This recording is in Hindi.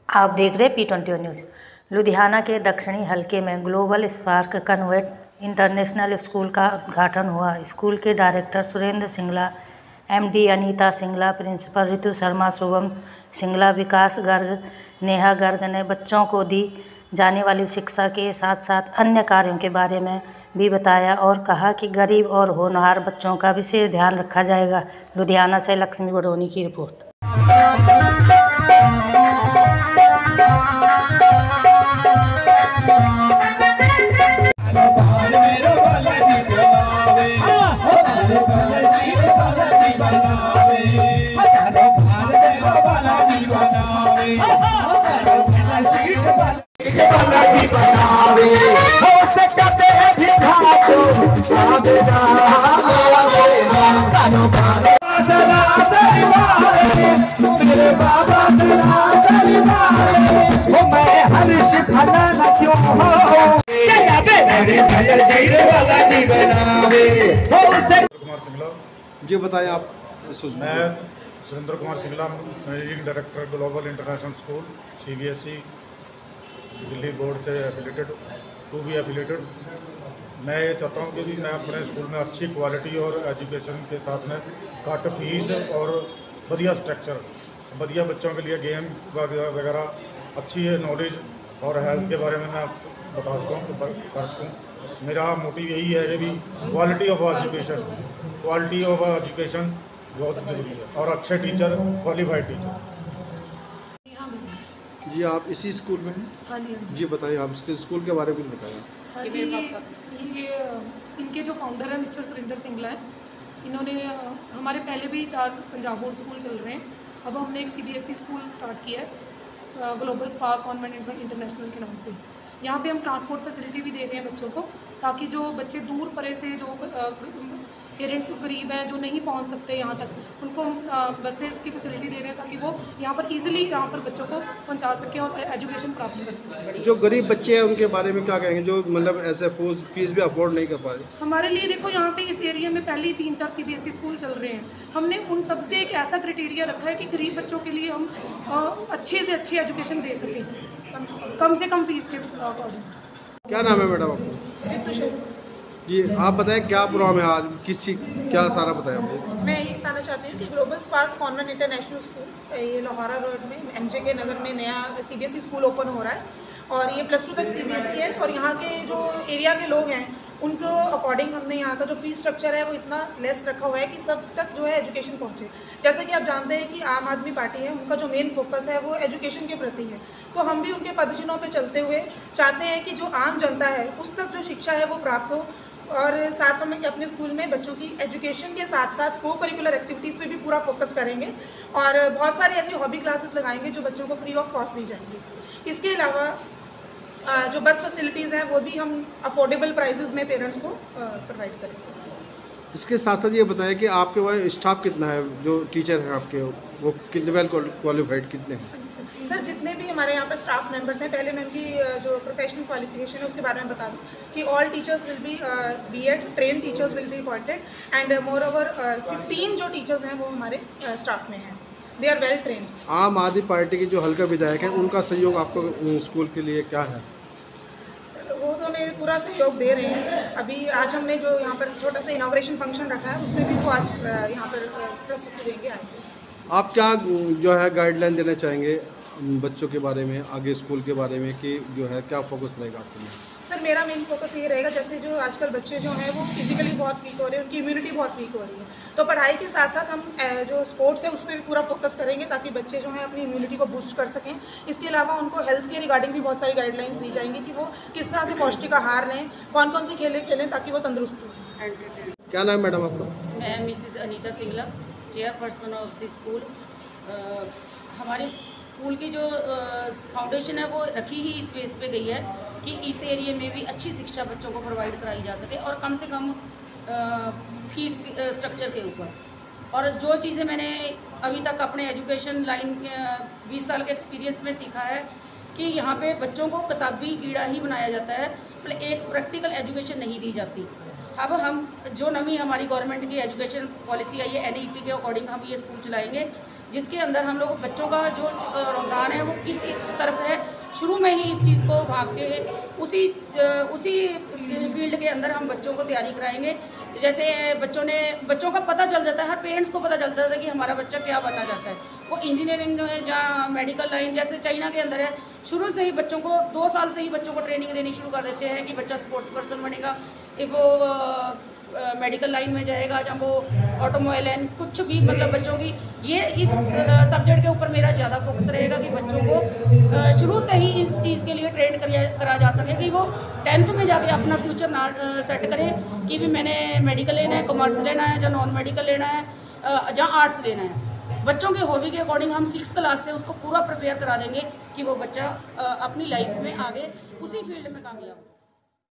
आप देख रहे P21 न्यूज़। लुधियाना के दक्षिणी हलके में global spark convent international school का उद्घाटन हुआ। स्कूल के director Surendra Singla, MD Anita Singla, principal Ritu Sharma, Shubham Singla, Vikas Garg, Neha Garg ने बच्चों को दी जाने वाली शिक्षा के साथ साथ अन्य कार्यों के बारे में भी बताया और कहा कि गरीब और होनहार बच्चों का विशेष ध्यान रखा जाएगा। लुधियाना से लक्ष्मी बडोनी की रिपोर्ट। जी बताएं आप। मैं Surendra Kumar Singla, managing director global international school CBSE Delhi board से एफिलेटेड, टू बी एफिलेटेड। मैं ये चाहता हूँ कि मैं अपने स्कूल में अच्छी क्वालिटी और एजुकेशन के साथ में घट फीस और बढ़िया स्ट्रक्चर, बढ़िया बच्चों के लिए गेम वगैरह अच्छी है नॉलेज और हेल्थ के बारे में मैं बता सकूँ कर सकूँ। मेरा मोटिव यही है कि भी क्वालिटी ऑफ एजुकेशन बहुत ज़रूरी है और अच्छे टीचर, क्वालिफाइड टीचर। जी आप इसी स्कूल में हैं? हाँ जी, हाँ जी। जी बताएं आप इसके स्कूल के बारे में कुछ बताएं। हाँ जी, ये इनके जो फाउंडर हैं मिस्टर सुरेंद्र सिंगला हैं। इन्होंने हमारे पहले भी 4 पंजाब बोर्ड स्कूल चल रहे हैं। अब हमने एक CBSE स्कूल स्टार्ट किया है ग्लोबल स्पार्क कॉन्वेंट इंटरनेशनल के नाम से। यहाँ पे हम ट्रांसपोर्ट फैसिलिटी भी दे रहे हैं बच्चों को, ताकि जो बच्चे दूर परे से जो पेरेंट्स गरीब हैं जो नहीं पहुँच सकते यहाँ तक, उनको बसेस की फैसिलिटी दे रहे हैं ताकि वो यहाँ पर इजीली यहाँ पर बच्चों को पहुँचा सकें और एजुकेशन प्राप्त कर सकें। जो गरीब बच्चे हैं उनके बारे में क्या कहेंगे, जो मतलब ऐसे फीस भी अफोर्ड नहीं कर पा रहे? हमारे लिए देखो, यहाँ पे इस एरिया में पहले ही 3-4 CBSE स्कूल चल रहे हैं। हमने उन सब से एक ऐसा क्राइटेरिया रखा है कि गरीब बच्चों के लिए हम अच्छे से अच्छी एजुकेशन दे सकें, कम से कम फीस के अकॉर्डिंग। क्या नाम है मैडम आपको? ऋतु शर्मा जी आप बताएं क्या प्रोग्राम है आज, किस चीज़ क्या सारा बताएं आपको। मैं ये बताना चाहती हूँ कि global sparks convent international school ये लोहारा रोड में MJK नगर में नया CBSE स्कूल ओपन हो रहा है और ये +2 तक CBSE है। और यहाँ के जो एरिया के लोग हैं उनको अकॉर्डिंग हमने यहाँ का जो फीस स्ट्रक्चर है वो इतना लेस रखा हुआ है कि सब तक जो है एजुकेशन पहुँचे। जैसा कि आप जानते हैं कि आम आदमी पार्टी है, उनका जो मेन फोकस है वो एजुकेशन के प्रति है। तो हम भी उनके पदचिन्हों पे चलते हुए चाहते हैं कि जो आम जनता है उस तक जो शिक्षा है वो प्राप्त हो, और साथ हम अपने स्कूल में बच्चों की एजुकेशन के साथ साथ को करिकुलर एक्टिविटीज़ पे भी पूरा फोकस करेंगे और बहुत सारी ऐसी हॉबी क्लासेस लगाएंगे जो बच्चों को फ्री ऑफ कॉस्ट दी जाएंगी। इसके अलावा जो बस फैसिलिटीज़ हैं वो भी हम अफोर्डेबल प्राइसेस में पेरेंट्स को प्रोवाइड करेंगे। इसके साथ साथ ये बताएं कि आपके वहाँ स्टाफ कितना है, जो टीचर हैं आपके वो कितने वेल क्वालिफाइड कितने हैं? सर जितने भी हमारे यहाँ पर स्टाफ मेंबर्स हैं, पहले मैं उनकी जो प्रोफेशनल क्वालिफिकेशन है उसके बारे में बता दूं कि all teachers will be B.Ed train teachers will be appointed and more over 15 जो टीचर्स हैं वो हमारे स्टाफ में हैं, दे आर वेल ट्रेन। आम आदमी पार्टी के जो हल्का विधायक है उनका सहयोग आपको स्कूल के लिए क्या है? सर वो तो हमें पूरा सहयोग दे रहे हैं। अभी आज हमने जो यहाँ पर छोटा सा इनाग्रेशन फंक्शन रखा है उसमें भी वो आज यहाँ पर प्रस्तुति देंगे आएंगे। आप क्या जो है गाइडलाइन देना चाहेंगे बच्चों के बारे में, आगे स्कूल के बारे में, कि जो है क्या फोकस रहेगा आपके लिए? सर मेरा मेन फोकस ये रहेगा, जैसे जो आजकल बच्चे जो हैं वो फिजिकली बहुत वीक हो रहे हैं, उनकी इम्यूनिटी बहुत वीक हो रही है, तो पढ़ाई के साथ साथ हम जो स्पोर्ट्स है उस पर भी पूरा फोकस करेंगे ताकि बच्चे जो हैं अपनी इम्यूनिटी को बूस्ट कर सकें। इसके अलावा उनको हेल्थ के रिगार्डिंग भी बहुत सारी गाइडलाइंस दी जाएंगी कि वो किस तरह से पौष्टिक आहार लें, कौन कौन सी खेलें खेलें ताकि वो तंदुरुस्त रहें। क्या नाम है मैडम आपका? मैं Mrs Anita Singla, chairperson of the school. हमारे स्कूल की जो फाउंडेशन है वो रखी ही इस बेस पे गई है कि इस एरिया में भी अच्छी शिक्षा बच्चों को प्रोवाइड कराई जा सके और कम से कम फीस स्ट्रक्चर के ऊपर। और जो चीज़ें मैंने अभी तक अपने एजुकेशन लाइन 20 साल के एक्सपीरियंस में सीखा है कि यहाँ पे बच्चों को किताबी कीड़ा ही बनाया जाता है, मतलब एक प्रैक्टिकल एजुकेशन नहीं दी जाती। अब हम जो नवी हमारी गवर्नमेंट की एजुकेशन पॉलिसी आई है NEP के अकॉर्डिंग हम ये स्कूल चलाएंगे, जिसके अंदर हम लोग बच्चों का जो रुझान है वो किस तरफ है, शुरू में ही इस चीज़ को भाग के उसी फील्ड के अंदर हम बच्चों को तैयारी कराएंगे। जैसे बच्चों का पता चल जाता है, हर पेरेंट्स को पता चलता है कि हमारा बच्चा क्या बनना चाहता है, वो इंजीनियरिंग में या मेडिकल लाइन, जैसे चाइना के अंदर है, शुरू से ही बच्चों को 2 साल से ही बच्चों को ट्रेनिंग देनी शुरू कर देते हैं कि बच्चा स्पोर्ट्स पर्सन बनेगा, वो मेडिकल लाइन में जाएगा, जब वो ऑटोमोबाइल लाइन, कुछ भी मतलब बच्चों की ये इस सब्जेक्ट के ऊपर मेरा ज़्यादा फोकस रहेगा कि बच्चों को शुरू से ही इस चीज़ के लिए ट्रेन करा जा सके कि वो 10th में जाके अपना फ्यूचर ना सेट करें कि भी मैंने मेडिकल लेना है, कॉमर्स लेना है, या नॉन मेडिकल लेना है, या आर्ट्स लेना है। बच्चों के हॉबी के अकॉर्डिंग हम 6th क्लास से उसको पूरा प्रिपेयर करा देंगे कि वो बच्चा अपनी लाइफ में आगे उसी फील्ड में कामयाब हो।